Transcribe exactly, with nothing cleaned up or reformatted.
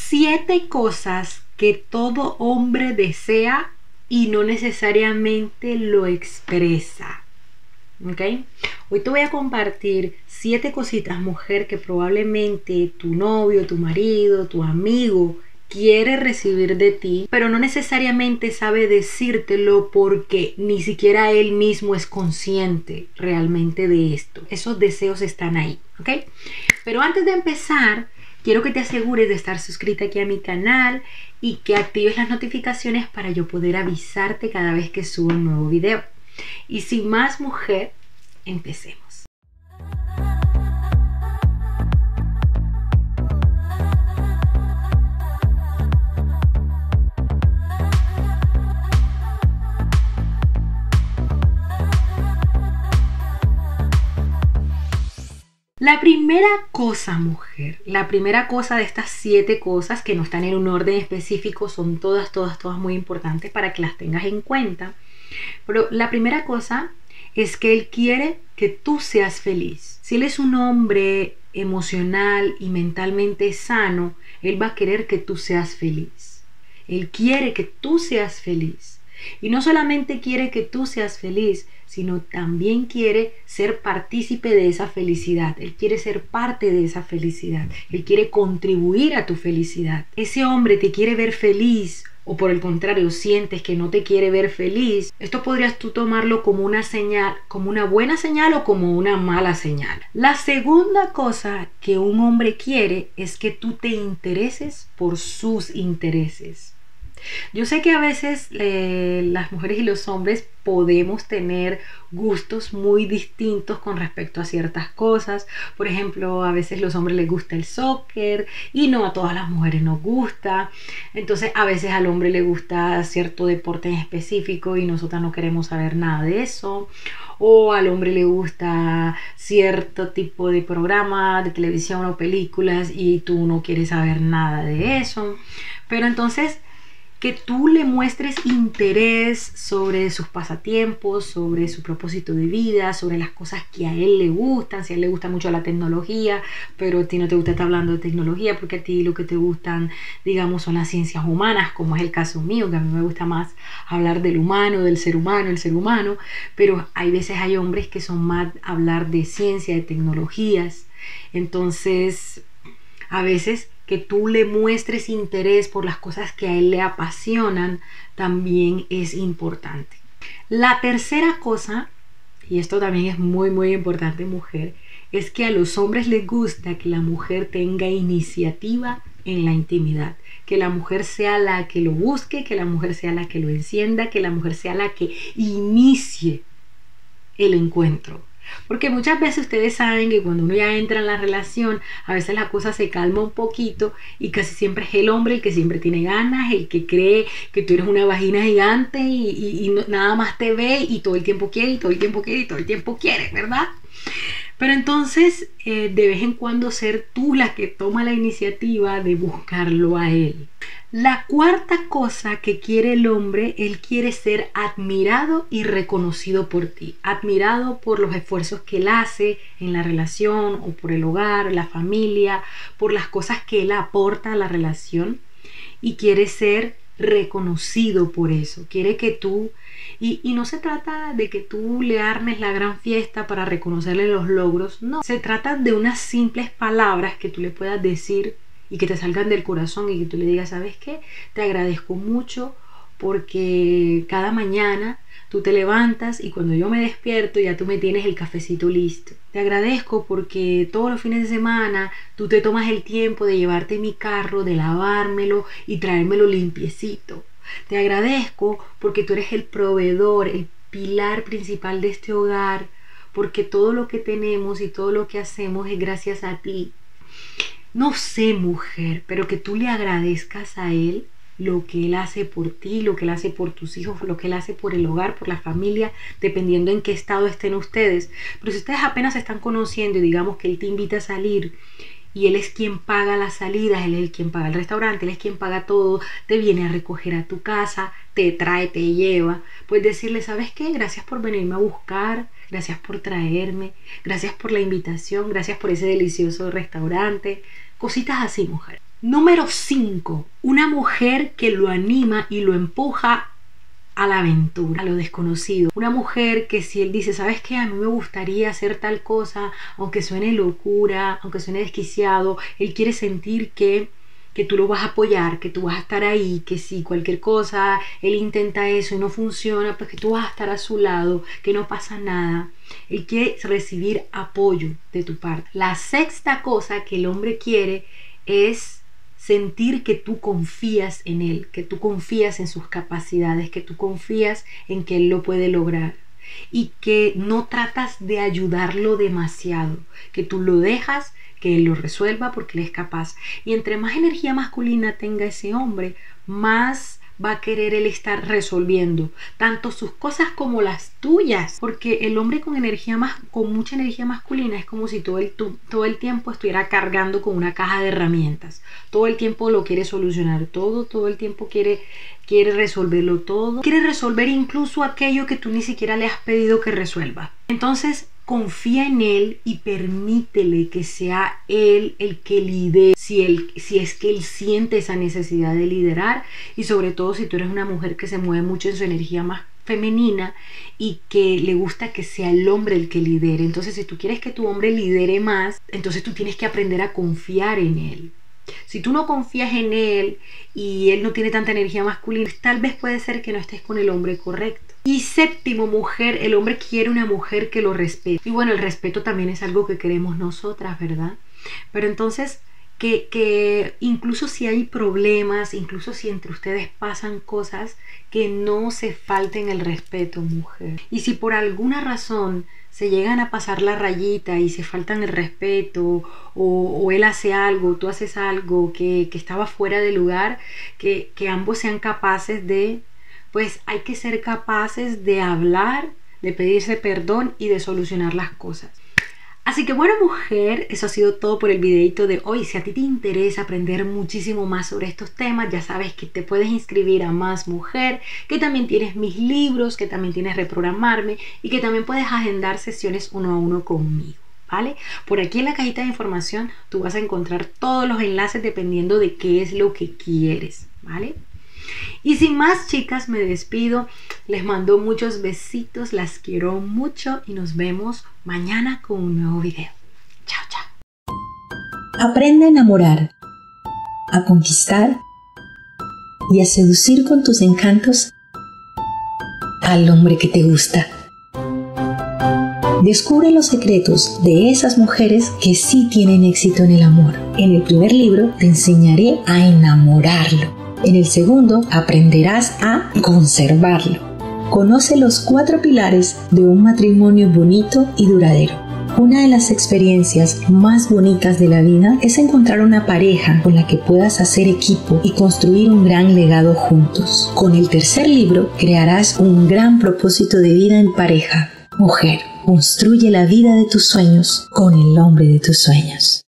Siete cosas que todo hombre desea y no necesariamente lo expresa. ¿Ok? Hoy te voy a compartir siete cositas, mujer, que probablemente tu novio, tu marido, tu amigo quiere recibir de ti, pero no necesariamente sabe decírtelo porque ni siquiera él mismo es consciente realmente de esto. Esos deseos están ahí, ¿ok? Pero antes de empezar, quiero que te asegures de estar suscrita aquí a mi canal y que actives las notificaciones para yo poder avisarte cada vez que subo un nuevo video. Y sin más, mujer, empecemos. La primera cosa, mujer, la primera cosa de estas siete cosas que no están en un orden específico, son todas, todas, todas muy importantes para que las tengas en cuenta. Pero la primera cosa es que él quiere que tú seas feliz. Si él es un hombre emocional y mentalmente sano, él va a querer que tú seas feliz. Él quiere que tú seas feliz. Y no solamente quiere que tú seas feliz, sino también quiere ser partícipe de esa felicidad. Él quiere ser parte de esa felicidad. Él quiere contribuir a tu felicidad. Ese hombre te quiere ver feliz, o por el contrario sientes que no te quiere ver feliz. Esto podrías tú tomarlo como una señal, como una buena señal o como una mala señal. La segunda cosa que un hombre quiere es que tú te intereses por sus intereses. Yo sé que a veces eh, las mujeres y los hombres podemos tener gustos muy distintos con respecto a ciertas cosas. Por ejemplo, a veces a los hombres les gusta el soccer y no a todas las mujeres nos gusta. Entonces a veces al hombre le gusta cierto deporte en específico y nosotras no queremos saber nada de eso. O al hombre le gusta cierto tipo de programa de televisión o películas y tú no quieres saber nada de eso. Pero entonces, que tú le muestres interés sobre sus pasatiempos, sobre su propósito de vida, sobre las cosas que a él le gustan. Si a él le gusta mucho la tecnología, pero a ti no te gusta estar hablando de tecnología porque a ti lo que te gustan, digamos, son las ciencias humanas, como es el caso mío, que a mí me gusta más hablar del humano, del ser humano, el ser humano. Pero hay veces hay hombres que son más hablar de ciencia, de tecnologías. Entonces, a veces que tú le muestres interés por las cosas que a él le apasionan también es importante. La tercera cosa, y esto también es muy muy importante, mujer, es que a los hombres les gusta que la mujer tenga iniciativa en la intimidad, que la mujer sea la que lo busque, que la mujer sea la que lo encienda, que la mujer sea la que inicie el encuentro. Porque muchas veces ustedes saben que cuando uno ya entra en la relación, a veces la cosa se calma un poquito y casi siempre es el hombre el que siempre tiene ganas, el que cree que tú eres una vagina gigante y, y, y no, nada más te ve y todo el tiempo quiere y todo el tiempo quiere y todo el tiempo quiere, ¿verdad? Pero entonces eh, de vez en cuando ser tú la que toma la iniciativa de buscarlo a él. La cuarta cosa que quiere el hombre, él quiere ser admirado y reconocido por ti. Admirado por los esfuerzos que él hace en la relación o por el hogar, la familia, por las cosas que él aporta a la relación, y quiere ser reconocido por eso. Quiere que tú, y, y no se trata de que tú le armes la gran fiesta para reconocerle los logros, no. Se trata de unas simples palabras que tú le puedas decir y que te salgan del corazón y que tú le digas, ¿sabes qué? Te agradezco mucho porque cada mañana tú te levantas y cuando yo me despierto ya tú me tienes el cafecito listo. Te agradezco porque todos los fines de semana tú te tomas el tiempo de llevarte mi carro, de lavármelo y traérmelo limpiecito. Te agradezco porque tú eres el proveedor, el pilar principal de este hogar, porque todo lo que tenemos y todo lo que hacemos es gracias a ti. No sé, mujer, pero que tú le agradezcas a él lo que él hace por ti, lo que él hace por tus hijos, lo que él hace por el hogar, por la familia, dependiendo en qué estado estén ustedes. Pero si ustedes apenas se están conociendo y digamos que él te invita a salir y él es quien paga las salidas, él es el quien paga el restaurante, él es quien paga todo, te viene a recoger a tu casa, te trae, te lleva, pues decirle, ¿sabes qué? Gracias por venirme a buscar, gracias por traerme, gracias por la invitación, gracias por ese delicioso restaurante, cositas así, mujer. Número cinco. Una mujer que lo anima y lo empuja a la aventura, a lo desconocido. Una mujer que si él dice, ¿sabes qué? A mí me gustaría hacer tal cosa, aunque suene locura, aunque suene desquiciado, él quiere sentir que, que tú lo vas a apoyar, que tú vas a estar ahí, que si cualquier cosa, él intenta eso y no funciona, pues que tú vas a estar a su lado, que no pasa nada. Él quiere recibir apoyo de tu parte. La sexta cosa que el hombre quiere es sentir que tú confías en él, que tú confías en sus capacidades, que tú confías en que él lo puede lograr y que no tratas de ayudarlo demasiado, que tú lo dejas que él lo resuelva porque él es capaz. Y entre más energía masculina tenga ese hombre, más va a querer él estar resolviendo tanto sus cosas como las tuyas, porque el hombre con energía más, con mucha energía masculina es como si todo el, todo el tiempo estuviera cargando con una caja de herramientas, todo el tiempo lo quiere solucionar todo, todo el tiempo quiere, quiere resolverlo todo, quiere resolver incluso aquello que tú ni siquiera le has pedido que resuelva. Entonces confía en él y permítele que sea él el que lidere, si, él, si es que él siente esa necesidad de liderar, y sobre todo si tú eres una mujer que se mueve mucho en su energía más femenina y que le gusta que sea el hombre el que lidere. Entonces si tú quieres que tu hombre lidere más, entonces tú tienes que aprender a confiar en él. Si tú no confías en él y él no tiene tanta energía masculina, pues tal vez puede ser que no estés con el hombre correcto. Y séptimo, mujer, el hombre quiere una mujer que lo respete. Y bueno, el respeto también es algo que queremos nosotras, ¿verdad? Pero entonces, que, que incluso si hay problemas, incluso si entre ustedes pasan cosas, que no se falten el respeto, mujer. Y si por alguna razón se llegan a pasar la rayita y se faltan el respeto, o, o él hace algo, tú haces algo que, que estaba fuera de lugar, que, que ambos sean capaces de, pues hay que ser capaces de hablar, de pedirse perdón y de solucionar las cosas. Así que bueno, mujer, eso ha sido todo por el videito de hoy. Si a ti te interesa aprender muchísimo más sobre estos temas, ya sabes que te puedes inscribir a Más Mujer, que también tienes mis libros, que también tienes Reprogramarme y que también puedes agendar sesiones uno a uno conmigo, ¿vale? Por aquí en la cajita de información tú vas a encontrar todos los enlaces dependiendo de qué es lo que quieres, ¿vale? Y sin más, chicas, me despido. Les mando muchos besitos, las quiero mucho y nos vemos mañana con un nuevo video. Chao, chao. Aprende a enamorar, a conquistar y a seducir con tus encantos al hombre que te gusta. Descubre los secretos de esas mujeres que sí tienen éxito en el amor. En el primer libro te enseñaré a enamorarlo. En el segundo aprenderás a conservarlo. Conoce los cuatro pilares de un matrimonio bonito y duradero. Una de las experiencias más bonitas de la vida es encontrar una pareja con la que puedas hacer equipo y construir un gran legado juntos. Con el tercer libro crearás un gran propósito de vida en pareja. Mujer, construye la vida de tus sueños con el hombre de tus sueños.